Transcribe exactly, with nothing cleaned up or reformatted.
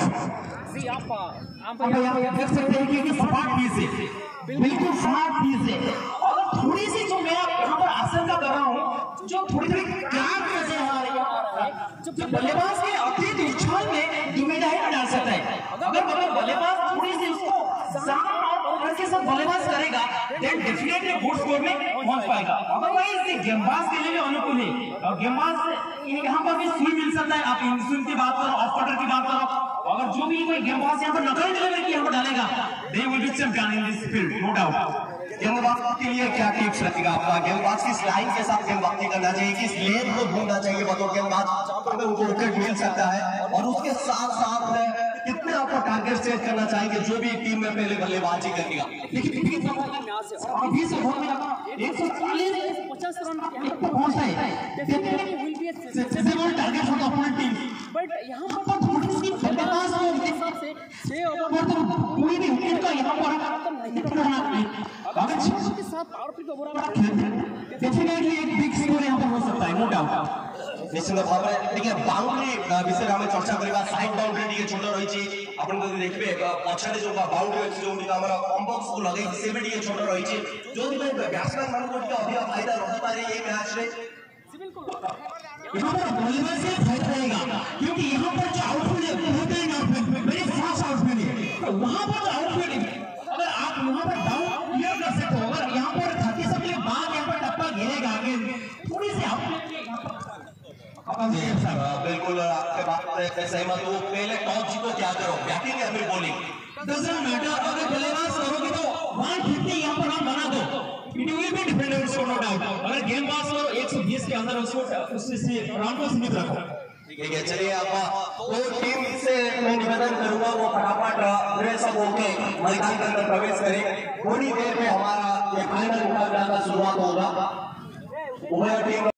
जी आप आप यहाँ देख सकते हैं कि स्मार्ट पीस है, बिल्कुल स्मार्ट पीस है। और थोड़ी सी जो मैं यहाँ पर आशंका कर रहा हूँ, जो थोड़ी थोड़ी क्रैक नजर आ रही है, जो बल्लेबाज के अतिरिक्त उछाल में दुविधा ही डाल सकता है। अगर अगर बल्लेबाज थोड़ी सी उसको जान और के साथ बल्लेबाज करेगा, देन डेफिनेटली गुड स्कोर में पहुंच पाएगा। अदरवाइज गेंदबाज के लिए अनुकूल है, और गेंदबाज यहाँ पर भी स्विंग मिल सकता है। आप इन स्विंग की बात करो, ऑफ कटर की बात करो, अगर जो भी कोई गेंदबाज यहाँ पर नकल लेवल की यहाँ पर डालेगा, they will be champion in this field, no doubt. गेंदबाज के लिए क्या टिप्स रहेगा आपका? गेंदबाज किस लाइन के साथ गेंदबाजी करना चाहिए, किस लेन को ढूंढना चाहिए बतौर गेंदबाज अगर उनको विकेट मिल सकता है, और उसके साथ साथ कितने आपको टारगेट सेट करना चाहिए जो भी टीम में पहले बल्लेबाजी करेगा? अभी से बहुत में एक सौ चालीस पचास रन पहुंचता है, definitely will be a successful target for the opponent team. But यहाँ पर थोड़ी सी बल्लेबाज को हिसाब से छह ओवर कोई भी विकेट का यहाँ पर नहीं पकड़ना चाहिए। अगर छह के साथ पावर प्ले ओवर डेफिनेटली एक बिग स्कोर यहाँ पर हो सकता है, नो डाउट। निश्चित भाव में देखिए बाउंड्री विषय आम चर्चा करवा। साइड बाउंड्री टी छोट रही आपन देखिए पछाड़े जो बाउंड्री अच्छी जो कम्बक्स को लगे से भी टी छोट रही, जो बैट्समैन मान को अधिक फायदा रही पारे ये मैच में। यहाँ पर बल्लेबाज से फायदा रहेगा, क्योंकि यहाँ पर जो आउटफील्ड है बेहतरीन आउटफील्ड, वेरी फास्ट आउटफील्ड है। तो वहाँ पर जो आउटफील्ड है, अगर आप वहाँ पर डाउन क्लियर कर सकते हो, अगर यहाँ पर धरती सब के बाद यहाँ पर टप्पा गिरेगा आगे, थोड़ी सी आउटफील्ड बिल्कुल आपके बात से सहमत हूँ। पहले टॉस जीतो क्या करो, बैटिंग या फिर बॉलिंग, डजंट मैटर। अगर बल्लेबाज करोगे तो एक सौ पचास यहाँ पर हम बना दो, it will be defended so no doubt. अगर गेंदबाज करो एक सौ बीस के अंदर उसको उससे रन को सीमित रखो। ठीक है, चलिए आप तो टीम से मैं निवेदन करूंगा वो फटाफट ड्रेस अप होके मैदान के अंदर प्रवेश करें। थोड़ी देर में हमारा ये फाइनल मुकाबला का शुरुआत होगा। उभय टीम